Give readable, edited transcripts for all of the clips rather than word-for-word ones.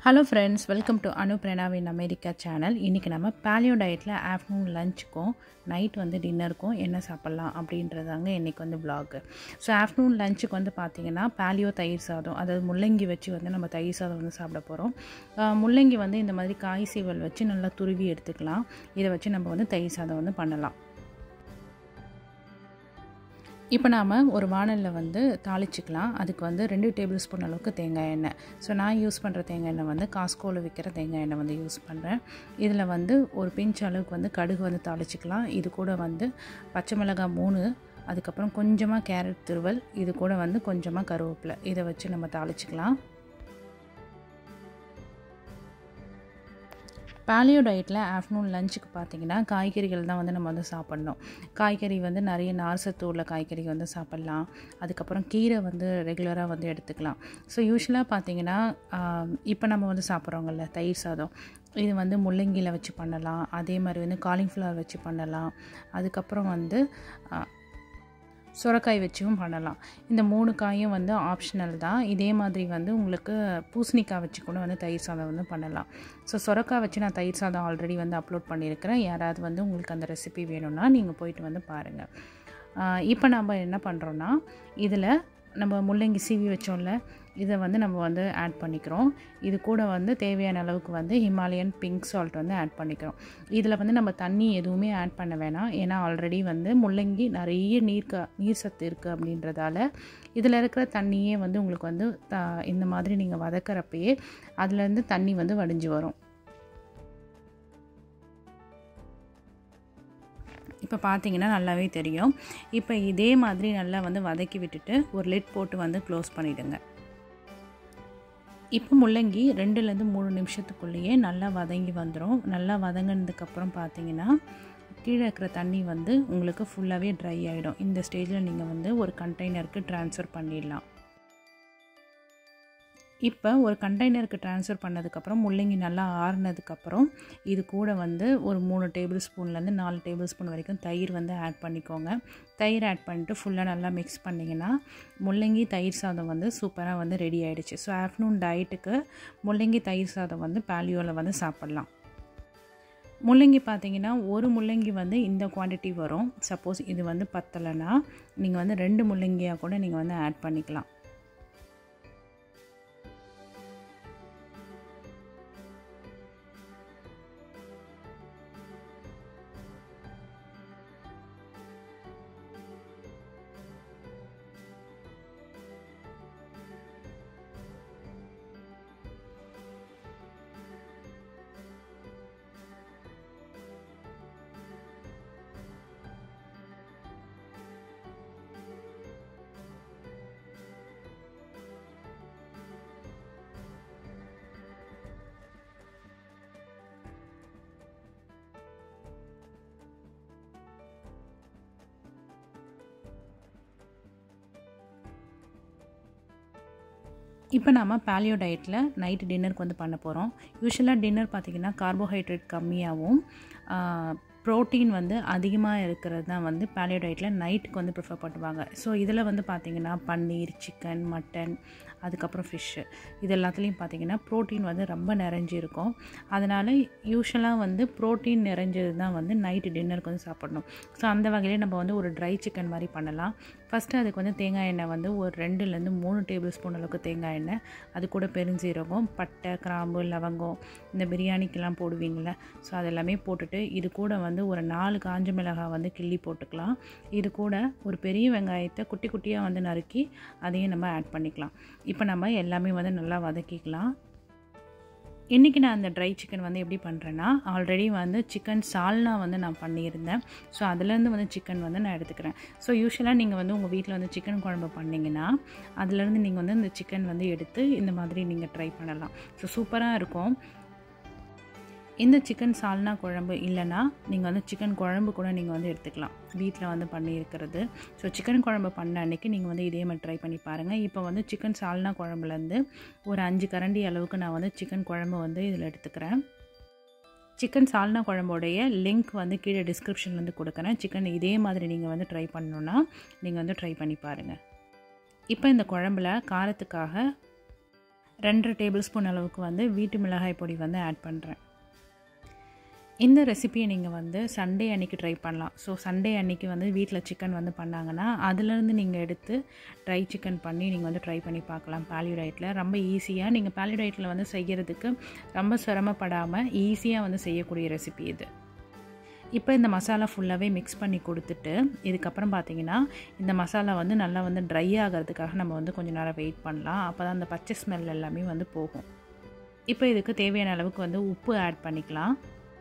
Hello friends, welcome to Pranav in America channel. இன்னைக்கு நம்ம paleo dietல afternoon lunchக்கும் நைட் வந்து டின்னருக்கும் என்ன சாப்பிடலாம் அப்படின்றதாங்க இன்னைக்கு வந்து vlog. ஸோ ஆஃப்டர்நூன் லஞ்சுக்கு வந்து பார்த்தீங்கன்னா paleo தயிர் சாதம், அதாவது முள்ளங்கி வச்சு வந்து நம்ம தயிர் சாதம் வந்து சாப்பிட போகிறோம். முள்ளங்கி வந்து இந்த மாதிரி காய் சீவல் வச்சு நல்லா துருவி எடுத்துக்கலாம். இதை வச்சு நம்ம வந்து தயிர் சாதம் வந்து பண்ணலாம். இப்போ நாம் ஒரு வானலில் வந்து தாளிச்சிக்கலாம். அதுக்கு வந்து 2 டேபிள் ஸ்பூன் அளவுக்கு தேங்காய் எண்ணெய். ஸோ நான் யூஸ் பண்ணுற தேங்காய் எண்ணெய் வந்து காஸ்கோவில் விற்கிற தேங்காய் எண்ணெய் வந்து யூஸ் பண்ணுறேன். இதில் வந்து ஒரு பிஞ்ச் அளவுக்கு வந்து கடுகு வந்து தாளிச்சிக்கலாம். இது கூட வந்து பச்சை மிளகாய் 3, அதுக்கப்புறம் கொஞ்சமாக கேரட் துருவல், இது கூட வந்து கொஞ்சமாக கருவேப்பிலை, இதை வச்சு நம்ம தாளிச்சிக்கலாம். பாலியோ டயட்டில் ஆஃப்டர்நூன் லஞ்சுக்கு பார்த்திங்கன்னா காய்கறிகள் தான் வந்து நம்ம வந்து சாப்பிட்ணும். காய்கறி வந்து நிறைய நார் சத்து உள்ள காய்கறி வந்து சாப்பிட்லாம். அதுக்கப்புறம் கீரை வந்து ரெகுலராக வந்து எடுத்துக்கலாம். ஸோ யூஸ்வலாக பார்த்திங்கன்னா இப்போ நம்ம வந்து சாப்பிட்றோங்கள்ல தயிர் சாதம், இது வந்து முள்ளங்கியில் வச்சு பண்ணலாம். அதே மாதிரி வந்து காலிஃப்ளவர் வச்சு பண்ணலாம். அதுக்கப்புறம் வந்து சுரைக்காய் வச்சும் பண்ணலாம். இந்த 3 காயும் வந்து ஆப்ஷனல் தான். இதே மாதிரி வந்து உங்களுக்கு பூசணிக்காய் வச்சு கூட வந்து தயிர் சாதம் வந்து பண்ணலாம். ஸோ சுரைக்காய் வச்சு நான் தயிர் சாதம் ஆல்ரெடி வந்து அப்லோட் பண்ணியிருக்கிறேன். யாராவது வந்து உங்களுக்கு அந்த ரெசிபி வேணும்னா நீங்கள் போயிட்டு வந்து பாருங்கள். இப்போ நம்ம என்ன பண்ணுறோன்னா, இதில் நம்ம முள்ளங்கி சீவி வச்சோம்ல, இதை வந்து நம்ம வந்து ஆட் பண்ணிக்கிறோம். இது கூட வந்து தேவையான அளவுக்கு வந்து ஹிமாலயன் பிங்க் சால்ட் வந்து ஆட் பண்ணிக்கிறோம். இதில் வந்து நம்ம தண்ணி எதுவுமே ஆட் பண்ண வேணாம். ஏன்னா ஆல்ரெடி வந்து முள்ளங்கி நிறைய நீர் சத்து இருக்குது அப்படின்றதால இதில் இருக்கிற தண்ணியே வந்து உங்களுக்கு வந்து இந்த மாதிரி நீங்கள் வதக்கிறப்பயே அதுலேருந்து தண்ணி வந்து வடிஞ்சு வரும். இப்போ பார்த்தீங்கன்னா நல்லாவே தெரியும். இப்போ இதே மாதிரி நல்லா வந்து வதக்கி விட்டுட்டு ஒரு லிட் போட்டு வந்து க்ளோஸ் பண்ணிவிடுங்க. இப்போ முள்ளங்கி 2லேருந்து 3 நிமிஷத்துக்குள்ளேயே நல்லா வதங்கி வந்துடும். நல்லா வதங்கினதுக்கப்புறம் பார்த்தீங்கன்னா கீழே இருக்கிற தண்ணி வந்து உங்களுக்கு ஃபுல்லாகவே ட்ரை ஆகிடும். இந்த ஸ்டேஜில் நீங்கள் வந்து ஒரு கண்டெய்னருக்கு ட்ரான்ஸ்ஃபர் பண்ணிடலாம். இப்போ ஒரு கண்டெய்னருக்கு ட்ரான்ஸ்ஃபர் பண்ணதுக்கப்புறம் முள்ளங்கி நல்லா ஆறுனதுக்கப்புறம் இது கூட வந்து ஒரு 3 டேபிள் ஸ்பூன்லேருந்து 4 டேபிள் ஸ்பூன் வரைக்கும் தயிர் வந்து ஆட் பண்ணிக்கோங்க. தயிர் ஆட் பண்ணிட்டு ஃபுல்லாக நல்லா மிக்ஸ் பண்ணிங்கன்னா முள்ளங்கி தயிர் சாதம் வந்து சூப்பராக வந்து ரெடி ஆகிடுச்சு. ஸோ ஆஃப்டர்நூன் டயட்டுக்கு முள்ளங்கி தயிர் சாதம் வந்து பாலியோவில் வந்து சாப்பிட்லாம். முள்ளங்கி பார்த்தீங்கன்னா ஒரு முள்ளங்கி வந்து இந்த குவான்டிட்டி வரும். சப்போஸ் இது வந்து பத்தலைன்னா நீங்கள் வந்து 2 முள்ளங்கியாக கூட நீங்கள் வந்து ஆட் பண்ணிக்கலாம். இப்போ நம்ம பாலியோ டயட்டில் நைட்டு டின்னருக்கு வந்து பண்ண போகிறோம். யூஸ்வலாக டின்னர் பார்த்திங்கன்னா கார்போஹைட்ரேட் கம்மியாகவும் ப்ரோட்டீன் வந்து அதிகமாக இருக்கிறது தான் வந்து பாலியோ டயட்டில் நைட்டுக்கு வந்து ப்ரிஃபர் பண்ணுவாங்க. ஸோ இதில் வந்து பார்த்திங்கன்னா பன்னீர், சிக்கன், மட்டன், அதுக்கப்புறம் ஃபிஷ்ஷு, இது எல்லாத்துலேயும் பார்த்திங்கன்னா ப்ரோட்டீன் வந்து ரொம்ப நிறைஞ்சிருக்கும். அதனால் யூஸ்வலாக வந்து ப்ரோட்டீன் நிறைஞ்சது தான் வந்து நைட்டு டின்னருக்கு வந்து சாப்பிடணும். ஸோ அந்த வகையிலே நம்ம வந்து ஒரு ட்ரை சிக்கன் மாதிரி பண்ணலாம். ஃபஸ்ட்டு அதுக்கு வந்து தேங்காய் எண்ணெய் வந்து ஒரு 2லேருந்து 3 டேபிள் ஸ்பூன் அளவுக்கு தேங்காய் எண்ணெய், அது கூட பெருஞ்சீரகம், பட்டை, கிராம்பு, லவங்கம், இந்த பிரியாணிக்கெல்லாம் போடுவீங்கள, ஸோ அதெல்லாமே போட்டுட்டு இது கூட வந்து ஒரு 4 காஞ்ச மிளகாய் வந்து கிள்ளி போட்டுக்கலாம். இது கூட ஒரு பெரிய வெங்காயத்தை குட்டி குட்டியாக வந்து நறுக்கி அதையும் நம்ம ஆட் பண்ணிக்கலாம். இப்போ நம்ம எல்லாமே வந்து நல்லா வதக்கிக்கலாம். இன்றைக்கி நான் அந்த ட்ரை சிக்கன் வந்து எப்படி பண்ணுறேன்னா, ஆல்ரெடி வந்து சிக்கன் சால்னா வந்து நான் பண்ணியிருந்தேன். ஸோ அதுலேருந்து வந்து சிக்கன் வந்து நான் எடுத்துக்கிறேன். ஸோ யூஸ்வலாக நீங்கள் வந்து உங்கள் வீட்டில் வந்து சிக்கன் குழம்பு பண்ணிங்கன்னா அதுலேருந்து நீங்கள் வந்து இந்த சிக்கன் வந்து எடுத்து இந்த மாதிரி நீங்கள் ட்ரை பண்ணலாம். ஸோ சூப்பராக இருக்கும். இந்த சிக்கன் சால்னா குழம்பு இல்லைன்னா நீங்கள் வந்து சிக்கன் குழம்பு கூட நீங்கள் வந்து எடுத்துக்கலாம், வீட்டில் வந்து பண்ணியிருக்கிறது. ஸோ சிக்கன் குழம்பு பண்ண அன்றைக்கி நீங்கள் வந்து இதே மாதிரி ட்ரை பண்ணி பாருங்கள். இப்போ வந்து சிக்கன் சால்னா குழம்புலேருந்து ஒரு 5 கரண்டி அளவுக்கு நான் வந்து சிக்கன் குழம்பு வந்து இதில் எடுத்துக்கிறேன். சிக்கன் சால்னா குழம்போடைய லிங்க் வந்து கீழே டிஸ்கிரிப்ஷனில் வந்து கொடுக்குறேன். சிக்கன் இதே மாதிரி நீங்கள் வந்து ட்ரை பண்ணணுன்னா நீங்கள் வந்து ட்ரை பண்ணி பாருங்கள். இப்போ இந்த குழம்புல காரத்துக்காக 2 டேபிள் ஸ்பூன் அளவுக்கு வந்து வீட்டு மிளகாய் பொடி வந்து ஆட் பண்ணுறேன். இந்த ரெசிபியை நீங்கள் வந்து சண்டே அன்றைக்கி ட்ரை பண்ணலாம். ஸோ சண்டே அன்றைக்கி வந்து வீட்டில் சிக்கன் வந்து பண்ணாங்கன்னா அதுலேருந்து நீங்கள் எடுத்து ட்ரை சிக்கன் பண்ணி நீங்கள் வந்து ட்ரை பண்ணி பார்க்கலாம். பாலியோ டயட்டில் ரொம்ப ஈஸியாக நீங்கள் பாலியோ டயட்டில் வந்து செய்கிறதுக்கு ரொம்ப சிரமப்படாமல் ஈஸியாக வந்து செய்யக்கூடிய ரெசிபி இது. இப்போ இந்த மசாலா ஃபுல்லாகவே மிக்ஸ் பண்ணி கொடுத்துட்டு இதுக்கப்புறம் பார்த்திங்கன்னா இந்த மசாலா வந்து நல்லா வந்து ட்ரை ஆகிறதுக்காக நம்ம வந்து கொஞ்சம் நேரம் வெயிட் பண்ணலாம். அப்போ தான் அந்த பச்சை ஸ்மெல் எல்லாமே வந்து போகும். இப்போ இதுக்கு தேவையான அளவுக்கு வந்து உப்பு ஆட் பண்ணிக்கலாம்.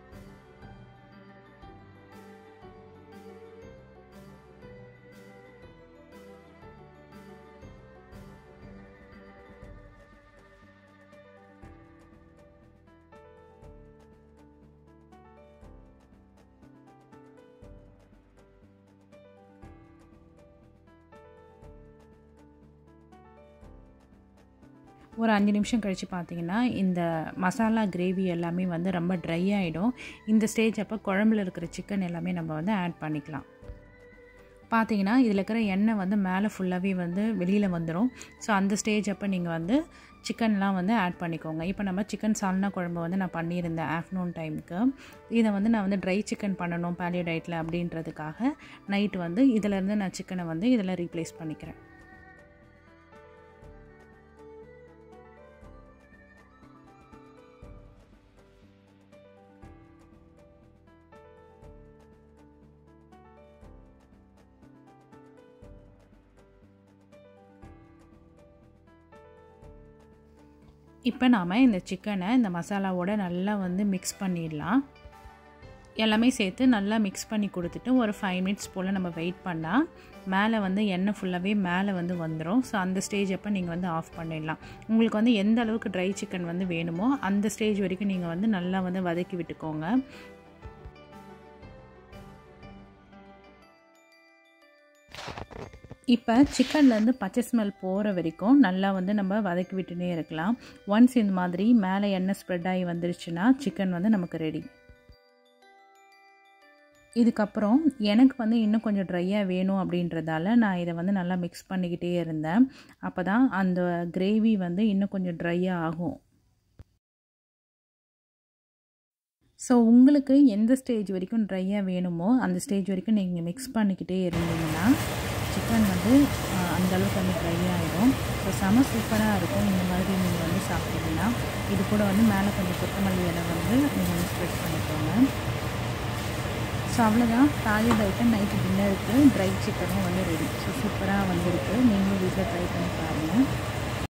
ஒரு 5 நிமிஷம் கழித்து பார்த்திங்கன்னா இந்த மசாலா கிரேவி எல்லாமே வந்து ரொம்ப ட்ரை ஆகிடும். இந்த ஸ்டேஜ் அப்போ குழம்புல இருக்கிற சிக்கன் எல்லாமே நம்ம வந்து ஆட் பண்ணிக்கலாம். பார்த்திங்கன்னா இதில் இருக்கிற எண்ணெய் வந்து மேலே ஃபுல்லாகவே வந்து வெளியில் வந்துடும். ஸோ அந்த ஸ்டேஜ் அப்போ நீங்கள் வந்து சிக்கன்லாம் வந்து ஆட் பண்ணிக்கோங்க. இப்போ நம்ம சிக்கன் சால்னா குழம்பு வந்து நான் பண்ணியிருந்தேன் ஆஃப்டர்நூன் டைமுக்கு. இதை வந்து நான் வந்து ட்ரை சிக்கன் பண்ணணும் பாலியோ டயட்டில் அப்படின்றதுக்காக நைட்டு வந்து இதிலேருந்து நான் சிக்கனை வந்து இதில் ரீப்ளேஸ் பண்ணிக்கிறேன். இப்போ நாம் இந்த சிக்கனை இந்த மசாலாவோட நல்லா வந்து மிக்ஸ் பண்ணிடலாம். எல்லாமே சேர்த்து நல்லா மிக்ஸ் பண்ணி கொடுத்துட்டு ஒரு 5 மினிட்ஸ் போல் நம்ம வெயிட் பண்ணால் மேலே வந்து எண்ணெய் ஃபுல்லாகவே மேலே வந்து வந்துடும். ஸோ அந்த ஸ்டேஜ் அப்போ நீங்கள் வந்து ஆஃப் பண்ணிடலாம். உங்களுக்கு வந்து எந்த அளவுக்கு ட்ரை சிக்கன் வந்து வேணுமோ அந்த ஸ்டேஜ் வரைக்கும் நீங்கள் வந்து நல்லா வந்து வதக்கி விட்டுக்கோங்க. இப்போ சிக்கன்லேருந்து பச்சை ஸ்மெல் போகிற வரைக்கும் நல்லா வந்து நம்ம வதக்கி விட்டுனே இருக்கலாம். ஒன்ஸ் இந்த மாதிரி மேலே எண்ணெய் ஸ்ப்ரெட் ஆகி வந்துருச்சுன்னா சிக்கன் வந்து நமக்கு ரெடி. இதுக்கப்புறம் எனக்கு வந்து இன்னும் கொஞ்சம் ட்ரையாக வேணும் அப்படின்றதால நான் இதை வந்து நல்லா மிக்ஸ் பண்ணிக்கிட்டே இருந்தேன். அப்போ தான் அந்த கிரேவி வந்து இன்னும் கொஞ்சம் ட்ரையாக ஆகும். ஸோ உங்களுக்கு எந்த ஸ்டேஜ் வரைக்கும் ட்ரையாக வேணுமோ அந்த ஸ்டேஜ் வரைக்கும் நீங்கள் மிக்ஸ் பண்ணிக்கிட்டே இருந்தீங்கன்னா சிக்கன் வந்து அந்தளவுக்கு வந்து ட்ரை ஆகிடும். ஸோ செம சூப்பராக இருக்கும். இந்த மாதிரி நீங்கள் வந்து சாப்பிட்டீங்கன்னா இது கூட வந்து மேலே கொஞ்சம் கொத்தமல்லி இலை வந்து நீங்கள் வந்து ஸ்ப்ரெட் பண்ணிக்கோங்க. ஸோ அவ்வளோதான், பாலியோ டயட்டில் நைட்டு டின்னருக்கு ட்ரை சிக்கனும் வந்து ரெடி. ஸோ சூப்பராக வந்துருக்கு. நீங்களும் வீட்டில் ட்ரை பண்ணி பாருங்கள்.